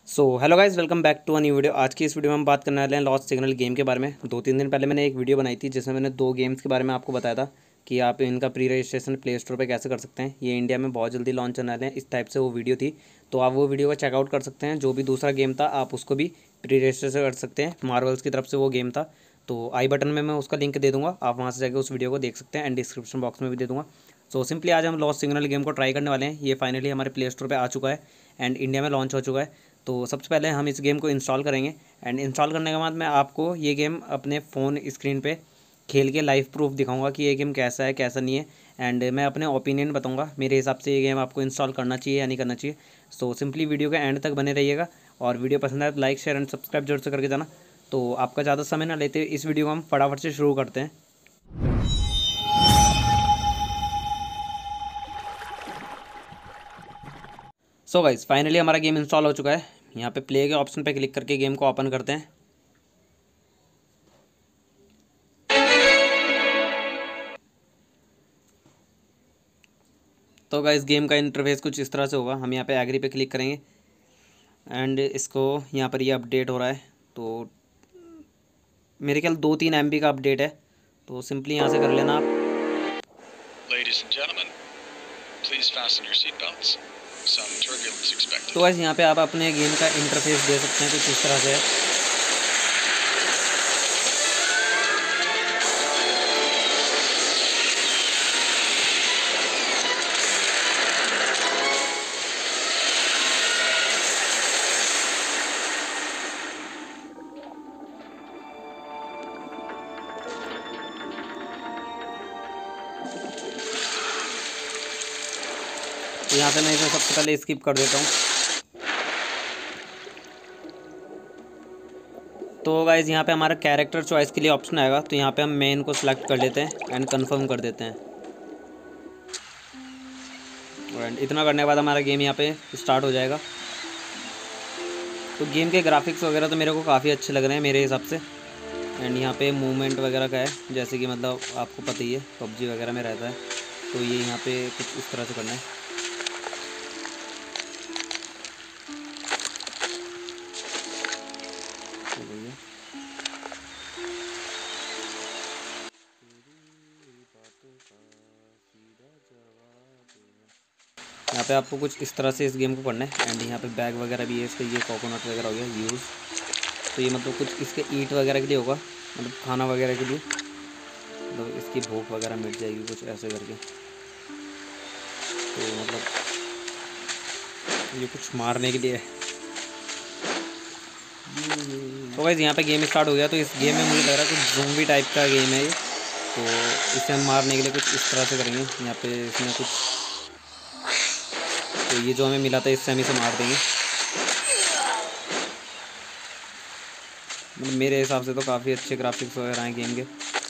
Hello guys, welcome back to a new video. आज की इस वीडियो में हम बात करने वाले हैं लॉस्ट सिग्नल गेम के बारे में। 2-3 दिन पहले मैंने एक वीडियो बनाई थी जिसमें मैंने 2 गेम्स के बारे में आपको बताया था कि आप इनका प्री रजिस्ट्रेशन प्ले स्टोर पर कैसे कर सकते हैं। ये इंडिया में बहुत जल्दी लॉन्च होने वाले हैं, इस टाइप से वो वीडियो थी। तो आप वो वीडियो को चेकआउट कर सकते हैं। जो भी दूसरा गेम था आप उसको भी प्री रजिस्ट्रेशन कर सकते हैं। मार्वल्स की तरफ से वो गेम था, तो आई बटन में मैं उसका लिंक दे दूँगा, आप वहाँ से जाकर उस वीडियो को देख सकते हैं एंड डिस्क्रिप्शन बॉक्स में भी दे दूँगा। सिंपली आज हम लॉस्ट सिग्नल गेम को ट्राई करने वाले हैं। ये फाइनली हमारे प्ले स्टोर पर आ चुका है एंड इंडिया में लॉन्च हो चुका है। तो सबसे पहले हम इस गेम को इंस्टॉल करेंगे एंड इंस्टॉल करने के बाद मैं आपको ये गेम अपने फ़ोन स्क्रीन पे खेल के लाइव प्रूफ दिखाऊंगा कि ये गेम कैसा है कैसा नहीं है। एंड मैं अपने ओपिनियन बताऊंगा मेरे हिसाब से ये गेम आपको इंस्टॉल करना चाहिए या नहीं करना चाहिए। सिंपली वीडियो के एंड तक बने रहिएगा और वीडियो पसंद आए तो लाइक शेयर एंड सब्सक्राइब जरूर से करके जाना। तो आपका ज़्यादा समय ना लेते इस वीडियो को हम फटाफट से शुरू करते हैं। गाइस, फाइनली हमारा गेम इंस्टॉल हो चुका है। यहाँ पे प्ले के ऑप्शन पे क्लिक करके गेम को ओपन करते हैं। तो गाइस, गेम का इंटरफेस कुछ इस तरह से होगा। हम यहाँ पे एग्री पे क्लिक करेंगे एंड इसको यहाँ पर ये अपडेट हो रहा है। तो मेरे ख्याल 2-3 MB का अपडेट है, तो सिंपली यहाँ से कर लेना आप। Ladies and gentlemen, please fasten your seatbelts. Some turbulence expected. तो गाइस, यहाँ पे आप अपने गेम का इंटरफेस दे सकते हैं, कुछ इस तरह से है। तो यहाँ से मैं इसे सबसे पहले स्किप कर देता हूँ। तो गाइज़, यहाँ पे हमारा कैरेक्टर चॉइस के लिए ऑप्शन आएगा, तो यहाँ पे हम मेन को सिलेक्ट कर लेते हैं एंड कंफर्म कर देते हैं। एंड इतना करने के बाद हमारा गेम यहाँ पे स्टार्ट हो जाएगा। तो गेम के ग्राफिक्स वगैरह तो मेरे को काफ़ी अच्छे लग रहे हैं मेरे हिसाब से। एंड यहाँ पे मूवमेंट वगैरह का है, जैसे कि मतलब आपको पता ही है पबजी वगैरह में रहता है। तो ये यहाँ पे कुछ इस तरह से करना है। तो भैया यहाँ पे आपको कुछ इस तरह से इस गेम को करना है। एंड यहाँ पे बैग वगैरह भी है इसका, ये कोकोनट वगैरह हो गया यूज़। तो ये मतलब कुछ इसके ईट वगैरह के लिए होगा, मतलब खाना वगैरह के लिए, मतलब इसकी भूख वगैरह मिट जाएगी कुछ ऐसे करके। तो मतलब ये कुछ मारने के लिए है। तो गाइस, यहाँ पे गेम स्टार्ट हो गया। तो इस गेम में मुझे लग रहा है कुछ ज़ॉम्बी टाइप का गेम है ये। तो इसे हम मारने के लिए कुछ इस तरह से करेंगे। यहाँ पे इसमें कुछ, तो ये जो हमें मिला था इससे हम इसे मार देंगे। मतलब मेरे हिसाब से तो काफ़ी अच्छे ग्राफिक्स वगैरह हैं गेम के।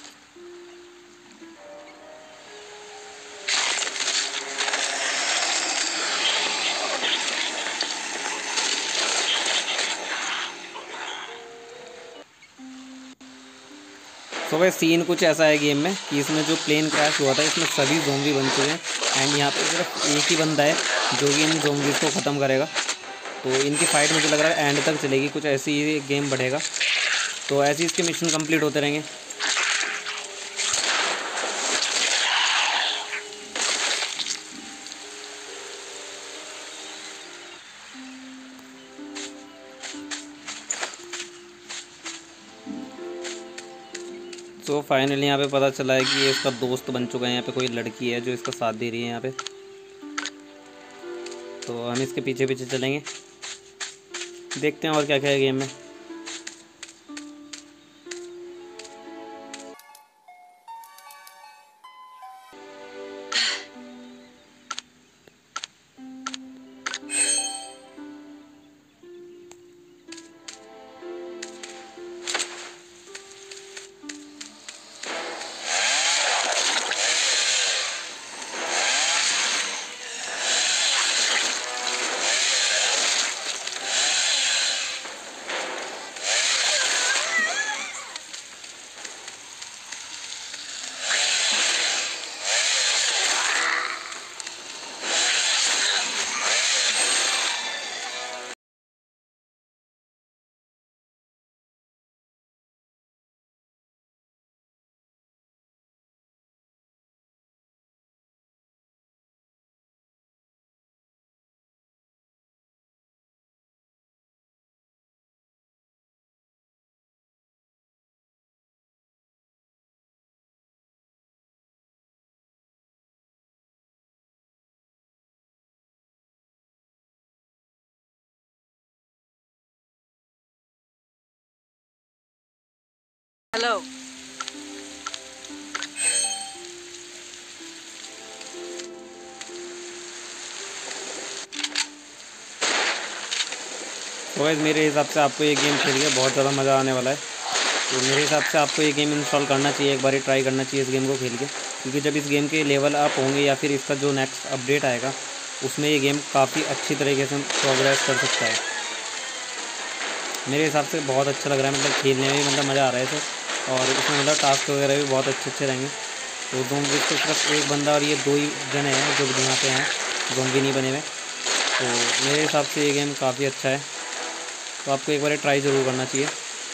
तो भाई, सीन कुछ ऐसा है गेम में कि इसमें जो प्लेन क्रैश हुआ था इसमें सभी ज़ॉम्बी बन चुके हैं एंड यहाँ पे सिर्फ एक ही बंदा है जो कि इन ज़ॉम्बीज़ को ख़त्म करेगा। तो इनकी फ़ाइट मुझे लग रहा है एंड तक चलेगी, कुछ ऐसी ही गेम बढ़ेगा। तो ऐसे ही इसके मिशन कंप्लीट होते रहेंगे। फाइनली यहाँ पे पता चला है कि ये इसका दोस्त बन चुका है। यहाँ पे कोई लड़की है जो इसका साथ दे रही है यहाँ पे। तो हम इसके पीछे पीछे चलेंगे, देखते हैं और क्या क्या है गेम में। हेलो। तो गाइस मेरे हिसाब से आपको ये गेम खेल के बहुत ज़्यादा मज़ा आने वाला है। तो मेरे हिसाब से आपको ये गेम इंस्टॉल करना चाहिए, एक बार ट्राई करना चाहिए इस गेम को खेल के, क्योंकि जब इस गेम के लेवल अप होंगे या फिर इसका जो नेक्स्ट अपडेट आएगा उसमें ये गेम काफ़ी अच्छी तरीके से प्रोग्रेस कर सकता है। मेरे हिसाब से बहुत अच्छा लग रहा है, मतलब खेलने में भी मतलब मज़ा आ रहा है इसे, और इसमें मतलब टास्क वगैरह भी बहुत अच्छे रहेंगे। तो ज़ॉम्बीज़ तो सिर्फ एक बंदा और ये 2 ही जने हैं जो यहाँ पे हैं, ज़ॉम्बी नहीं बने हुए। तो मेरे हिसाब से ये गेम काफ़ी अच्छा है, तो आपको एक बार ट्राई ज़रूर करना चाहिए।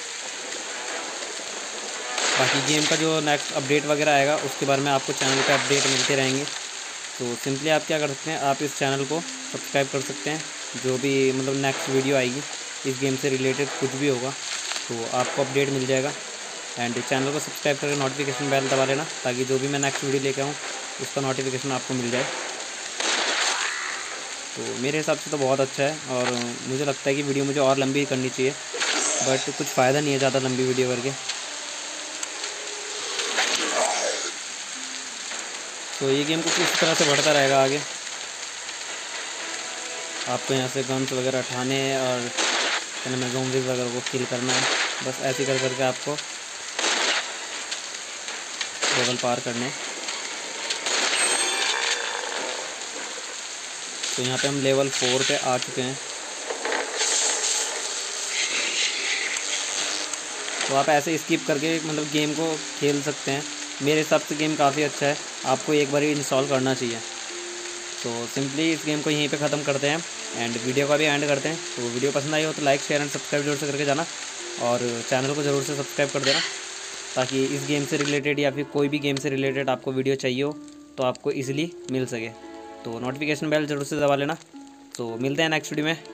बाकी गेम का जो नेक्स्ट अपडेट वगैरह आएगा उसके बारे में आपको चैनल पे अपडेट मिलते रहेंगे। तो सिंपली आप क्या कर सकते हैं, आप इस चैनल को सब्सक्राइब कर सकते हैं। जो भी मतलब नेक्स्ट वीडियो आएगी इस गेम से रिलेटेड कुछ भी होगा तो आपको अपडेट मिल जाएगा। एंड चैनल को सब्सक्राइब करके नोटिफिकेशन बेल दबा लेना, ताकि जो भी मैं नेक्स्ट वीडियो लेके आऊँ उसका नोटिफिकेशन आपको मिल जाए। तो मेरे हिसाब से तो बहुत अच्छा है, और मुझे लगता है कि वीडियो मुझे और लंबी करनी चाहिए, बट कुछ फ़ायदा नहीं है ज़्यादा लंबी वीडियो करके। तो ये गेम कुछ इस तरह से बढ़ता रहेगा आगे। आपको यहाँ से गन्स वगैरह उठाने हैं और क्या ज़ॉम्बीज़ वगैरह को किल करना है, बस ऐसे कर करके आपको लेवल पार करने हैं। तो यहाँ पे हम लेवल 4 पे आ चुके हैं। तो आप ऐसे स्किप करके मतलब गेम को खेल सकते हैं। मेरे हिसाब से गेम काफ़ी अच्छा है, आपको एक बार ही इंस्टॉल करना चाहिए। तो सिंपली इस गेम को यहीं पे ख़त्म करते हैं एंड वीडियो का भी एंड करते हैं। तो वीडियो पसंद आई हो तो लाइक शेयर एंड सब्सक्राइब जरूर से करके जाना, और चैनल को ज़रूर से सब्सक्राइब कर देना, ताकि इस गेम से रिलेटेड या फिर कोई भी गेम से रिलेटेड आपको वीडियो चाहिए हो तो आपको ईज़िली मिल सके। तो नोटिफिकेशन बेल ज़रूर से दबा लेना। तो मिलते हैं नेक्स्ट वीडियो में।